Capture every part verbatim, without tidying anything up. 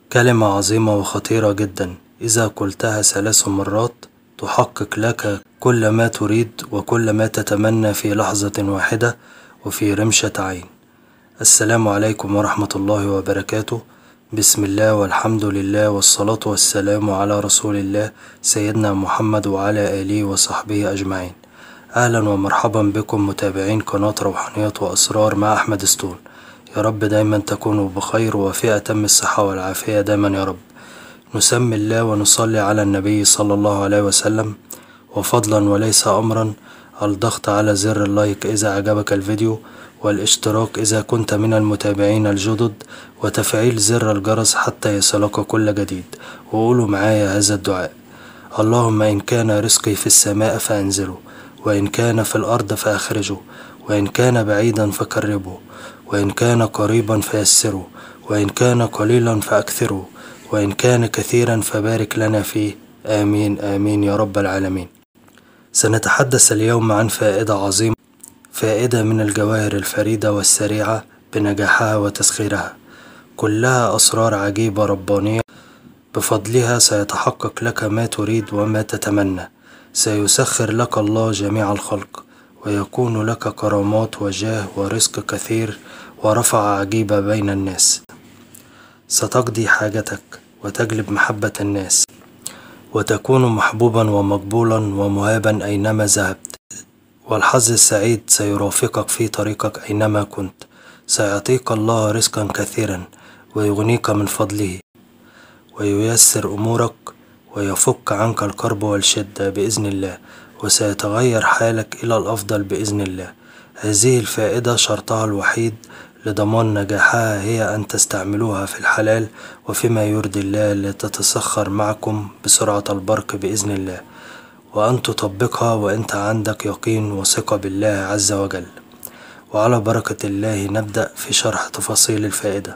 كلمة عظيمة وخطيرة جدا، إذا قلتها ثلاث مرات تحقق لك كل ما تريد وكل ما تتمنى في لحظة واحدة وفي رمشة عين. السلام عليكم ورحمة الله وبركاته. بسم الله والحمد لله والصلاة والسلام على رسول الله سيدنا محمد وعلى آله وصحبه أجمعين. أهلا ومرحبا بكم متابعين قناة روحانيات وأسرار مع أحمد ستون. يا رب دايما تكونوا بخير وفي أتم الصحة والعافية دايما يا رب. نسمي الله ونصلي على النبي صلى الله عليه وسلم. وفضلا وليس أمرا الضغط على زر اللايك إذا عجبك الفيديو، والاشتراك إذا كنت من المتابعين الجدد، وتفعيل زر الجرس حتى يصلك كل جديد. وقولوا معايا هذا الدعاء: اللهم إن كان رزقي في السماء فأنزله، وإن كان في الأرض فأخرجه، وإن كان بعيدا فقربه، وإن كان قريبا فيسره، وإن كان قليلا فأكثره، وإن كان كثيرا فبارك لنا فيه. آمين آمين يا رب العالمين. سنتحدث اليوم عن فائدة عظيمة، فائدة من الجواهر الفريدة والسريعة بنجاحها وتسخيرها، كلها أسرار عجيبة ربانية. بفضلها سيتحقق لك ما تريد وما تتمنى، سيسخر لك الله جميع الخلق، ويكون لك كرامات وجاه ورزق كثير ورفعة عجيبة بين الناس. ستقضي حاجتك وتجلب محبة الناس، وتكون محبوبا ومقبولا ومهابا أينما ذهبت، والحظ السعيد سيرافقك في طريقك أينما كنت. سيعطيك الله رزقا كثيرا ويغنيك من فضله، وييسر أمورك ويفك عنك الكرب والشدة بإذن الله، وسيتغير حالك إلى الأفضل بإذن الله. هذه الفائدة شرطها الوحيد لضمان نجاحها هي أن تستعملوها في الحلال وفيما يرضي الله، لتتسخر معكم بسرعة البرق بإذن الله، وأن تطبقها وأنت عندك يقين وثقة بالله عز وجل. وعلى بركة الله نبدأ في شرح تفاصيل الفائدة.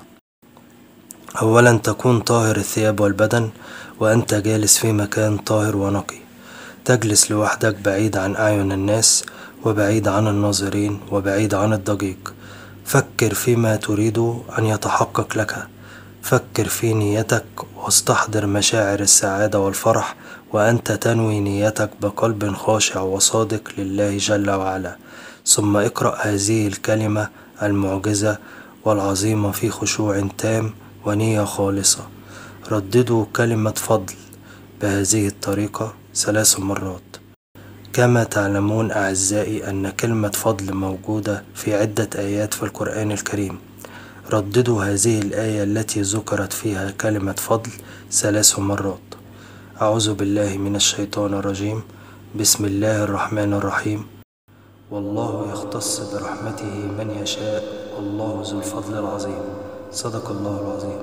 أولا، تكون طاهر الثياب والبدن وأنت جالس في مكان طاهر ونقي. تجلس لوحدك بعيد عن أعين الناس وبعيد عن الناظرين وبعيد عن الضجيج. فكر فيما تريد أن يتحقق لك، فكر في نيتك واستحضر مشاعر السعادة والفرح، وأنت تنوي نيتك بقلب خاشع وصادق لله جل وعلا. ثم اقرأ هذه الكلمة المعجزة والعظيمة في خشوع تام ونية خالصة. رددوا كلمة فضل بهذه الطريقة ثلاث مرات. كما تعلمون أعزائي أن كلمة فضل موجودة في عدة آيات في القرآن الكريم. رددوا هذه الآية التي ذكرت فيها كلمة فضل ثلاث مرات. أعوذ بالله من الشيطان الرجيم. بسم الله الرحمن الرحيم. والله يختص برحمته من يشاء والله ذو الفضل العظيم. صدق الله العظيم.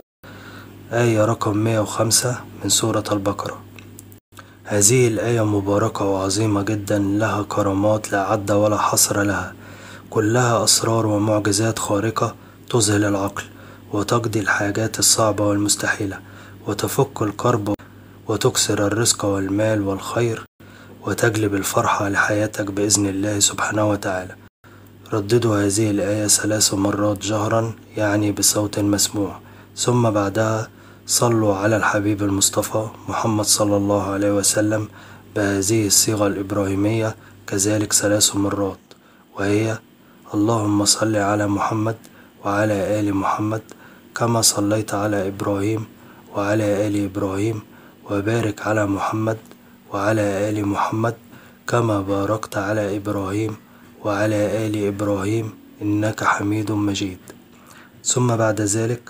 آية رقم مئة وخمسة من سورة البقرة. هذه الآية مباركة وعظيمة جدا، لها كرامات لا عد ولا حصر لها، كلها أسرار ومعجزات خارقة تذهل العقل، وتقضي الحاجات الصعبة والمستحيلة، وتفك الكرب، وتكسر الرزق والمال والخير، وتجلب الفرحة لحياتك بإذن الله سبحانه وتعالى. رددوا هذه الآية ثلاث مرات جهرا، يعني بصوت مسموع، ثم بعدها صلوا على الحبيب المصطفى محمد صلى الله عليه وسلم بهذه الصيغة الإبراهيمية كذلك ثلاث مرات، وهي: اللهم صل على محمد وعلى آل محمد كما صليت على إبراهيم وعلى آل إبراهيم، وبارك على محمد وعلى آل محمد كما باركت على إبراهيم وعلى آل إبراهيم إنك حميد مجيد. ثم بعد ذلك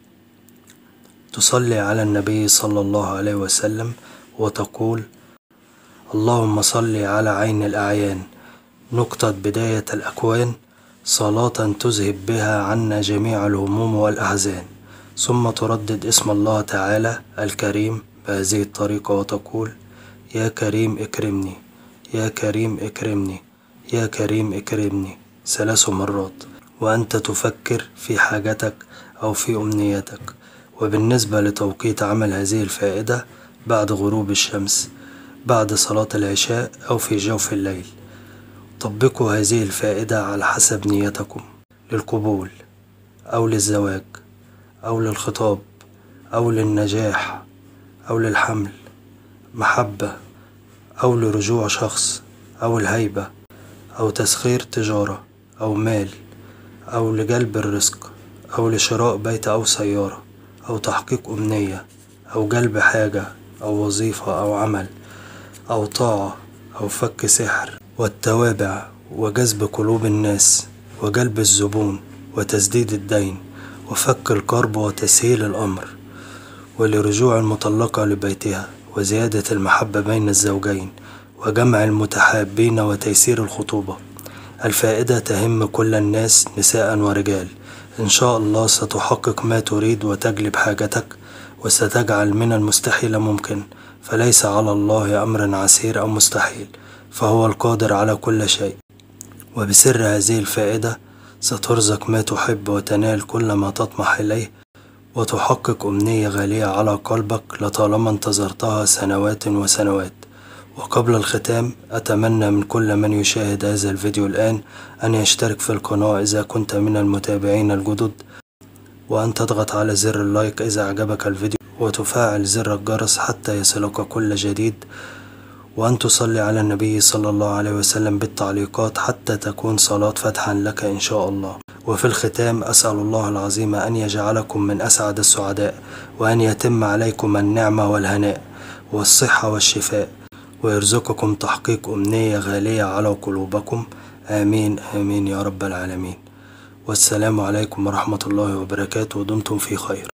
تصلي على النبي صلى الله عليه وسلم وتقول: اللهم صل على عين الأعيان نقطة بداية الأكوان، صلاة تذهب بها عنا جميع الهموم والأحزان. ثم تردد اسم الله تعالى الكريم بهذه الطريقة وتقول: يا كريم اكرمني، يا كريم اكرمني، يا كريم اكرمني ثلاث مرات، وأنت تفكر في حاجتك أو في أمنيتك. وبالنسبة لتوقيت عمل هذه الفائدة بعد غروب الشمس، بعد صلاة العشاء، أو في جوف الليل. طبقوا هذه الفائدة على حسب نيتكم، للقبول أو للزواج أو للخطاب أو للنجاح أو للحمل، محبة أو لرجوع شخص أو الهيبة أو تسخير تجارة أو مال أو لجلب الرزق أو لشراء بيت أو سيارة أو تحقيق أمنية أو جلب حاجة أو وظيفة أو عمل أو طاعة أو فك سحر، والتوابع وجذب قلوب الناس وجلب الزبون وتسديد الدين وفك الكرب وتسهيل الأمر، ولرجوع المطلقة لبيتها وزيادة المحبة بين الزوجين وجمع المتحابين وتيسير الخطوبة. الفائدة تهم كل الناس نساء ورجال. إن شاء الله ستحقق ما تريد وتجلب حاجتك وستجعل من المستحيل ممكن، فليس على الله أمر عسير أو مستحيل، فهو القادر على كل شيء. وبسر هذه الفائدة سترزق ما تحب وتنال كل ما تطمح إليه وتحقق أمنية غالية على قلبك لطالما انتظرتها سنوات وسنوات. وقبل الختام أتمنى من كل من يشاهد هذا الفيديو الآن أن يشترك في القناة إذا كنت من المتابعين الجدد، وأن تضغط على زر اللايك إذا أعجبك الفيديو، وتفعل زر الجرس حتى يصلك كل جديد، وأن تصلي على النبي صلى الله عليه وسلم بالتعليقات حتى تكون صلاة فتحا لك إن شاء الله. وفي الختام أسأل الله العظيم أن يجعلكم من أسعد السعداء، وأن يتم عليكم النعمة والهناء والصحة والشفاء، ويرزقكم تحقيق أمنية غالية على قلوبكم. آمين آمين يا رب العالمين. والسلام عليكم ورحمة الله وبركاته، ودمتم في خير.